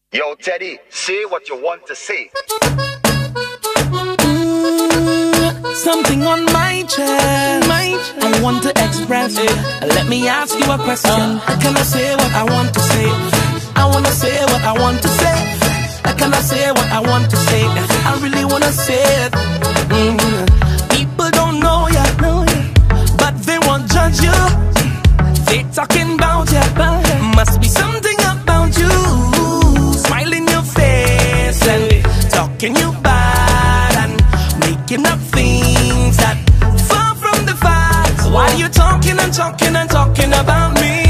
Yo, Teddy, say what you want to say. Something on my chest, I want to express. Let me ask you a question. Can I say what I want to say? I wanna say what I want to say. Can I say what I want to say? I really wanna say it. People don't know ya, but they won't judge you. They talking about ya. Must be something about you. Smile in your face and talking you bad and making up things that far from the facts. Why you talking and talking and talking about me?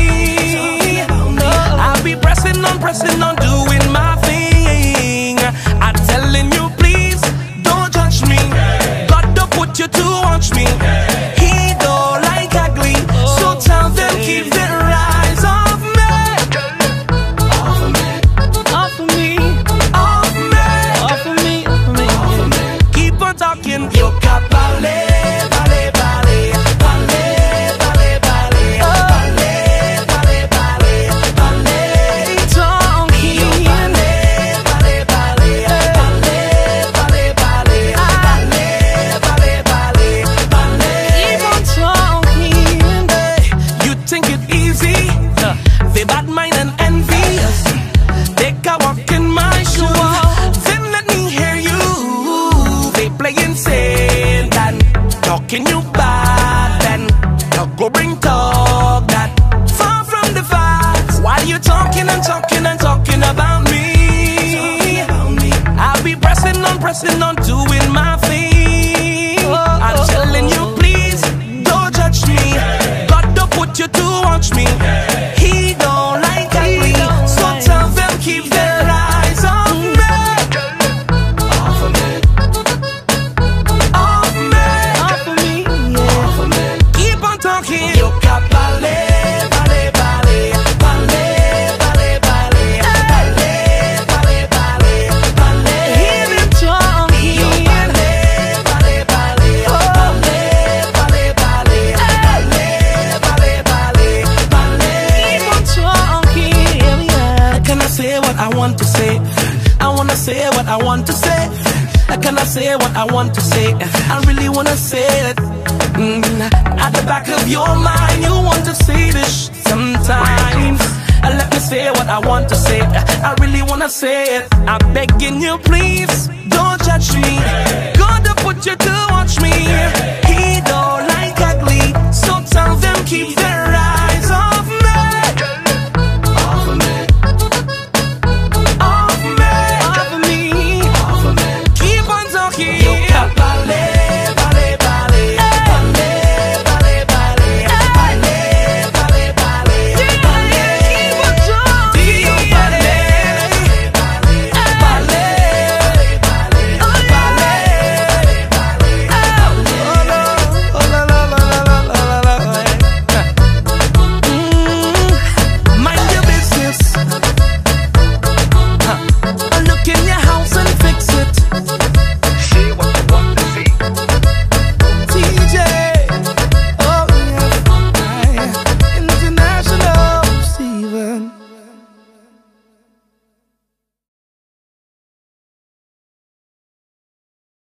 I'll be pressing on, doing my thing. I'm telling you, please don't judge me. God don't put you to watch me. He don't like ugly, so tell them keep their eyes off me. Off of me, off of me, off me, off of me, off of me, off of me. Keep on talking, yo capale, vale, vale, vale, vale, vale, vale, vale, vale, vale, talking, yo vale, vale, vale, vale, vale, vale, vale, vale, vale. Keep on talking. You think it easy? They bad mind and envy. Take a walk in my shoes. Then let me hear you. They playing saint and talking you bad and talk go bring talk that far from the facts. Why you talking and talking and talking about me? I'll be pressing on, doing my thing. I'm telling you, please don't judge me. God don't put you to watch me. He don't like ugly, so tell them keep their eyes on me. Off of me, off me, off of me, off of me. Keep on talking. Yo capale, vale, vale, vale, vale, vale, vale, vale, vale, vale. Hear them talking. Yo vale, vale, vale, vale, vale, vale, vale, vale, vale. Keep on talking. Can I say what I want to say? I wanna say what I want to say. Can I say what I want to say? I really wanna say it. At the back of your mind, you want to say this sometimes. Let me say what I want to say. I really wanna say it. I'm begging you, please don't judge me. God to put you to watch me. He don't like ugly, so tell them keep them